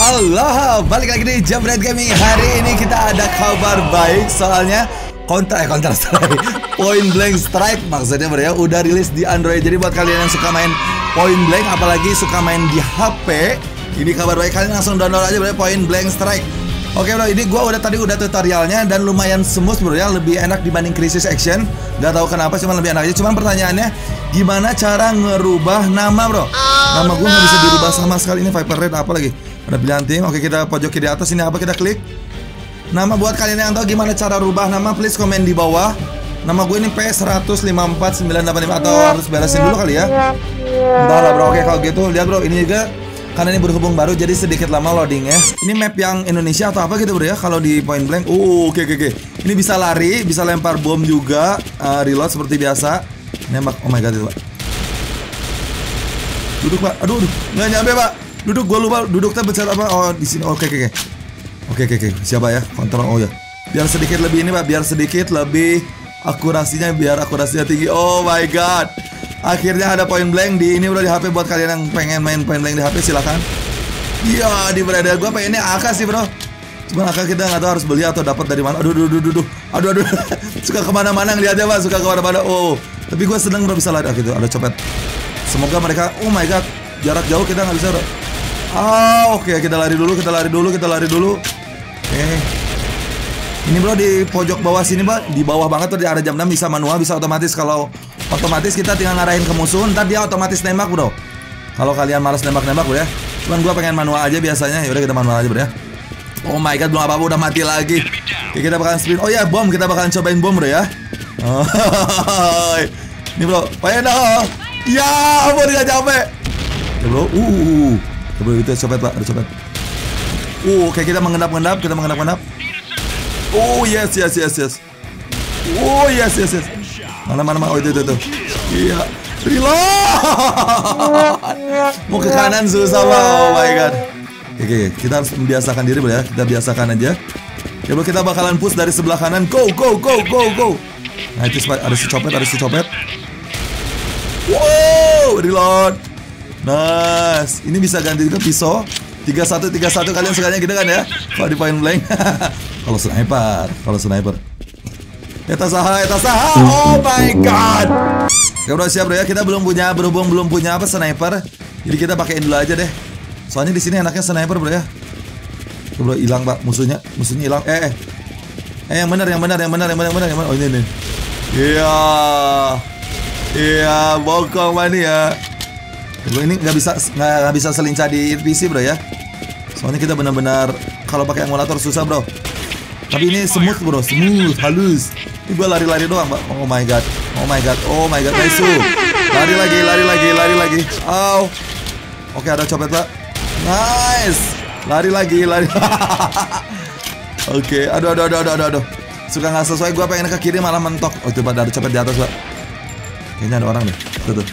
Allah, balik lagi di Jambret Gaming. Hari ini kita ada kabar baik soalnya Counter Strike Point Blank Strike maksudnya bro ya, udah rilis di Android. Jadi buat kalian yang suka main Point Blank, apalagi suka main di HP, ini kabar baik, kalian langsung download aja bro ya, Point Blank Strike. Oke bro, ini gua udah tutorialnya dan lumayan smooth bro ya, lebih enak dibanding Crisis Action. Gak tahu kenapa, cuman lebih enak aja. Cuman pertanyaannya, gimana cara ngerubah nama bro? Nama gua nggak bisa dirubah sama sekali. Ini Viper Red apa lagi? Ada pilihan tim. Oke, kita pojokin di atas ini apa, kita klik nama. Buat kalian yang tahu gimana cara rubah nama, please komen di bawah. Nama gue ini P154985, atau harus beresin dulu kali ya. Entahlah bro. Oke, kalau gitu lihat bro, ini juga karena ini berhubung baru jadi sedikit lama loading ya. Ini map yang Indonesia atau apa gitu bro ya, kalau di Point Blank. Oke. Ini bisa lari, bisa lempar bom juga, reload seperti biasa. Nembak. Oh my god itu pak. Duduk pak. Aduh, nggak nyampe pak. Duduk, gue lupa duduknya pencet apa. Oh di sini. Oke. Siapa ya? Kontrol. Oh ya. Biar sedikit lebih ini pak, biar sedikit lebih akurasinya, biar akurasinya tinggi. Oh my god. Akhirnya ada Point Blank di ini bro, di HP. Buat kalian yang pengen main Point Blank di HP silakan. Iya, di berada gue pengennya AK sih bro. Cuma AK kita nggak tahu harus beli atau dapat dari mana. Aduh. Suka kemana-mana ngeliatnya pak, suka kemana-mana. Oh, tapi gue seneng bro bisa lari. Gitu, ada copet. Semoga mereka. Oh my god, jarak jauh kita nggak bisa bro. Oke, kita lari dulu. Oke. Ini bro di pojok bawah sini pak, di bawah banget tuh, di arah jam 6 bisa manual, bisa otomatis. Kalau otomatis kita tinggal ngarahin ke musuh, ntar dia otomatis nembak bro. Kalau kalian malas nembak bro ya. Cuman gua pengen manual aja biasanya. Yaudah kita manual aja bro ya. Oh my god, belum apa-apa udah mati lagi. Oke, kita bakalan sprint. Oh ya, bom, kita bakalan cobain bom bro ya. Ini bro, pengen dong. Ya ampun, gak capek ya bro. Bro itu copet pak, ada copet. Oke, kita mengendap. Oh yes. Oh yes. Mana. Oh itu. Iya. Reload. Mau ke kanan susah pak. Oh my god. Oke, kita harus membiasakan diri bro ya. Kita biasakan aja. Ya bro, kita bakalan push dari sebelah kanan. Go. Nah itu ada si copet. Wow, reload. Nice. Ini bisa ganti ke pisau. 31 kalian sukanya gitu kan ya. Kalau di Point Blank. Kalau sniper. Eta saha. Oh my god. Ya bro, siap bro ya. Kita berhubung belum punya apa sniper. Jadi kita pakein dulu aja deh. Soalnya di sini enaknya sniper bro ya. Tuh bro, hilang pak musuhnya hilang. Yang benar. Oh ini. Iya, bokong mania. Bro, ini nggak bisa selincah di PC bro ya. Soalnya kita benar-benar kalau pakai emulator susah bro. Tapi ini smooth bro, halus. Ini gue lari doang pak. Oh my god, nice. Lari lagi. Oke, ada copet pak. Nice. Lari lagi. Oke, aduh. Suka nggak sesuai, gue pengen ke kiri malah mentok. Oh itu pak, ada copet di atas pak. Kayaknya ada orang deh. Tuh.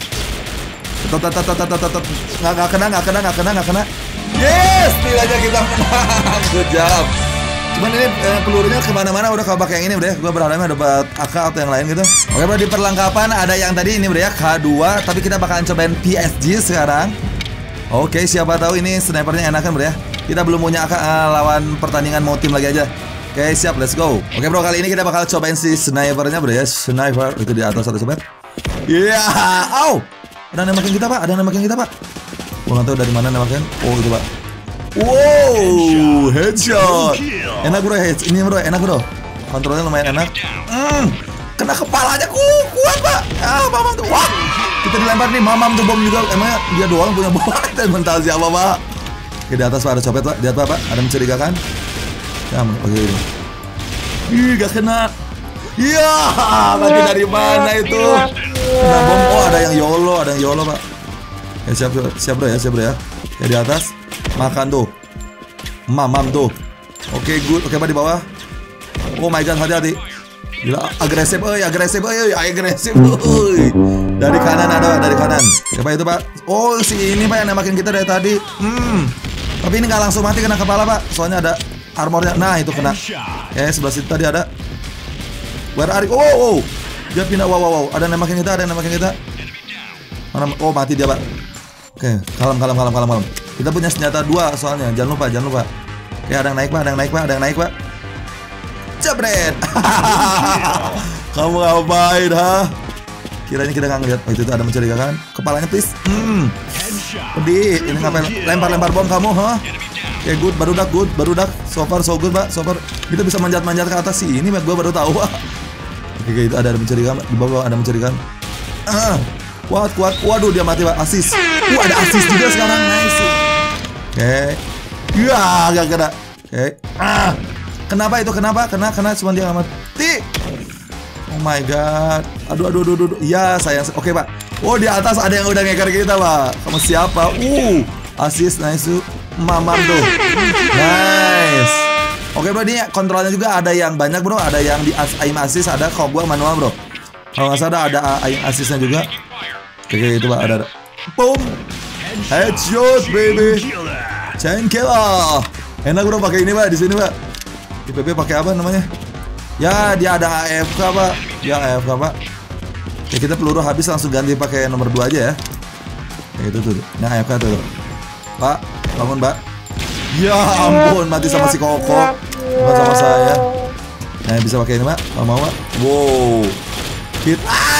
Nggak kena. Yes, setidaknya kita menang. Good job. Cuman ini pelurunya kemana-mana udah kalau pakai yang ini udah. Gue berharapnya dapat AK atau yang lain gitu. Oke bro, di perlengkapan ada yang tadi ini bro ya, K2. Tapi kita bakalan cobain PSG sekarang. Oke, siapa tahu ini snipernya enakan bro ya. Kita belum punya AK, lawan pertandingan mau tim lagi aja. Oke, siap, let's go. Oke bro, kali ini kita bakal cobain si snipernya bro ya. Sniper itu di atas ada sobat. Iya, Ada nembakin kita pak. Gua nggak tahu dari mana nembakin. Oh itu pak. Wow, headshot. Enak bro, ini bro, enak bro. Kontrolnya lumayan enak. Kena kepalanya kuat pak. Mamam tuh. Wah, kita dilempar nih, mamam tuh bom juga. Emangnya dia doang punya bom? Dan mental siapa pak? Oke, di atas pak ada copet pak. Di atas pak ada mencurigakan. Ya, oke ini. Ih, gak kena. Iya, lagi dari mana itu? Kena bom. Oh, ada yang YOLO pak. Ya siap bro ya. Ya di atas. Makan tuh. Mamam tuh. Oke, good. Oke pak di bawah. Oh my god, hati-hati. Gila, agresif. Dari kanan ada, dari kanan. Siapa itu pak? Oh si ini pak yang nembakin kita dari tadi. Tapi ini nggak langsung mati, kena kepala pak. Soalnya ada armornya. Nah itu kena. Sebelah situ tadi ada. Where are you? Oh. Dia pindah. Wow. Ada nembakin kita. Mana? Oh mati dia pak. Oke, kalem. Kita punya senjata 2 soalnya. Jangan lupa, jangan lupa. Oke, ada yang naik, Pak, ada yang naik, Pak, ada yang naik, Pak. Jebret. Kamu ngapain, ha? Kiranya kita nggak ngeliat. Oh, itu ada mencurigakan. Kepalanya please. Pedih. Ini ngapain? Lempar-lempar bom kamu, ha? Oke, good, baru dak. So far so good, Pak. So far kita bisa manjat-manjat ke atas sih. Ini gue baru tahu. Oke, itu ada mencurigakan. Di bawah ada mencurigakan. Kuat. Waduh, dia mati, Pak. Asis. Ada asis juga sekarang. Nice. Oke. Ya, gak kena. Oke. Kenapa itu? Kenapa? Kena cuma dia nggak mati. Oh my god. Aduh. Ya, sayang. Oke, Pak. Oh, di atas ada yang udah ngeker kita, Pak. Kamu siapa? Asis, nice. Mamam tuh. Nice. Oke, bro, ini kontrolnya juga ada yang banyak, bro. Ada yang di aim assist, ada. Kalau gua manual, bro. Kalau nggak salah ada aim assistnya juga. Oke, itu, Pak, ada. Boom. Headshot, baby. Chain killer. Enak, bro, pakai ini, Pak, di sini, Pak. Di PP pakai apa namanya? Ya, dia ada AFK, Pak. Ya, AFK, Pak. Ya, kita peluru habis langsung ganti pakai nomor 2 aja ya. Ya, itu tuh. Ini AFK tuh. Pak, bangun, Pak. Ya ampun, mati sama si Koko. Bukan sama saya. Nah, bisa pakai ini, Pak. Mau, Pak. Wow. Hit.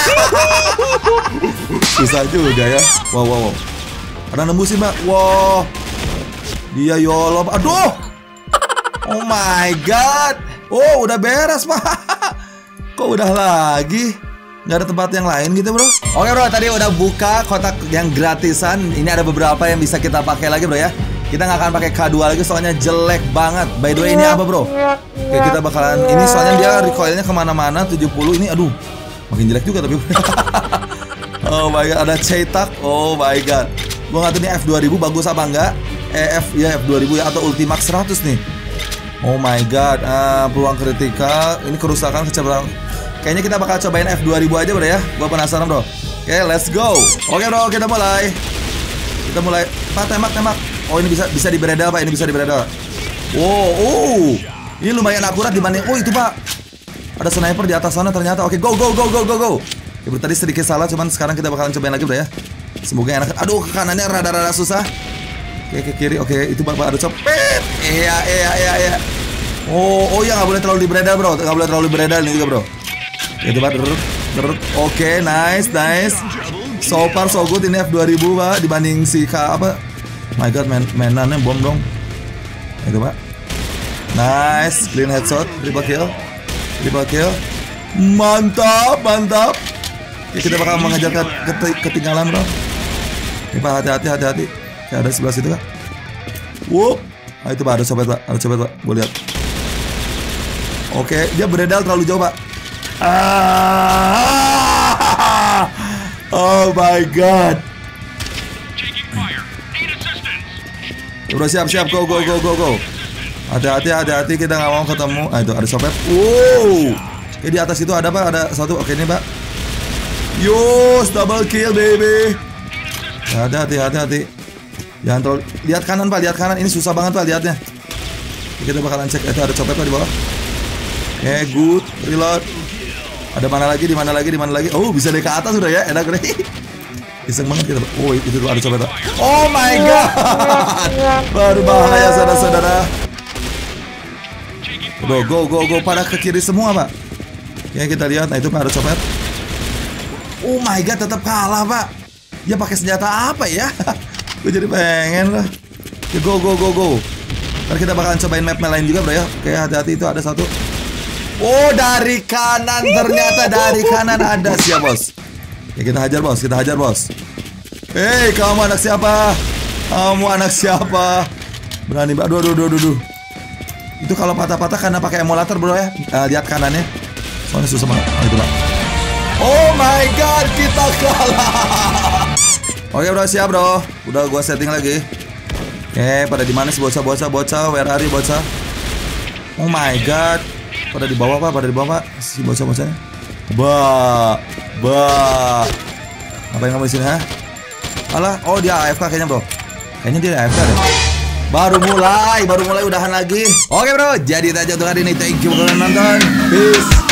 Susah juga ya. Wow. Ada nembusin, Pak. Wow. Dia yolo. Aduh. Oh my god. Oh, udah beres, Pak. Kok udah lagi? Nggak ada tempat yang lain gitu, bro. Oke, bro, tadi udah buka kotak yang gratisan. Ini ada beberapa yang bisa kita pakai lagi, bro, ya. Kita nggak akan pakai K2 lagi soalnya jelek banget. By the way, ini apa, bro? Oke, kita bakalan ini soalnya dia recoilnya kemana-mana 70. Ini aduh, makin jelek juga tapi. Oh my god, ada cetak. Oh my god. Gua nggak tahu nih F2000 bagus apa enggak. F2000 ya atau Ultimax 100 nih. Oh my god, peluang kritikal. Ini kerusakan kecepatan. Kayaknya kita bakal cobain F2000 aja, bro, ya. Gua penasaran, bro. Oke, let's go. Oke, bro, kita mulai. Pak, tembak. Oh, ini bisa di beredel, Pak. Ini bisa di beredel. Wow, ini lumayan akurat dibanding. Oh, itu, Pak. Ada sniper di atas sana ternyata. Oke, go. Ya, bro, tadi sedikit salah, cuman sekarang kita bakalan cobain lagi, bro, ya. Semoga enak. Aduh, ke kanannya rada-rada susah. Oke, ke kiri. Oke, itu Bapak ada copet. Iya. Oh ya, nggak boleh terlalu di beredel, bro. Nggak boleh terlalu di beredel ini juga, bro. Itu, Pak. Oke, nice. So far so good ini F2000, Pak, dibanding si apa? My god, mainannya bom dong. Itu, Pak. Nice, clean headshot, triple kill. Mantap. Ya, kita bakal mengejar ketinggalan, bro. Ini, Pak, hati-hati. Kayak ada sebelah situ, Pak. Itu, Pak, ada copet, Pak. Gue lihat. Oke, dia beredal terlalu jauh, Pak. Oh my god. Bro, siap. Go. Hati-hati, kita nggak mau ketemu. Itu ada copet. Oke, di atas itu ada, Pak. Ada satu. Oke, ini, Pak. Yos, double kill, baby. Hati-hati. Jangan terlalu. Lihat kanan, Pak. Ini susah banget, Pak, lihatnya. Kita bakalan cek. Itu ada copet, Pak, di bawah. Oke, good. Reload. Ada mana lagi? Di mana lagi? Oh, bisa dari ke atas udah ya. Enak deh. Iseng banget kita. Oh, itu ada copet. Oh my god. Berbahaya, saudara-saudara. Go. Pada ke kiri semua, Pak. Ya, kita lihat. Nah, itu Pak, ada copet. Oh my god, tetap kalah, Pak. Ya, pakai senjata apa ya? Gue jadi pengen lah. Ya, go. Ntar kita bakalan cobain map lain juga, bro, ya. Oke, hati-hati, itu ada satu. Oh, dari kanan. Ternyata dari kanan ada. Siap, bos. Ya, kita hajar, bos. Hei, kamu anak siapa? Berani, Mbak. Aduh. Itu kalau patah-patah karena pakai emulator, bro, ya. Lihat kanannya. Soalnya susah banget. Itu, Pak. Oh my god, kita kalah. Oke, bro, siap, bro. Udah gua setting lagi. Oke, pada di mana sih bocah? Where are you, bocah? Oh my god. Pada di bawah, Pak. Si bocah-bocahnya. Ngapain kamu di sini, ha? Alah, oh dia AFK kayaknya, bro. Kayaknya dia AFK deh. Baru mulai udahan lagi. Oke, bro, jadi itu aja untuk hari ini. Thank you udah nonton. Peace.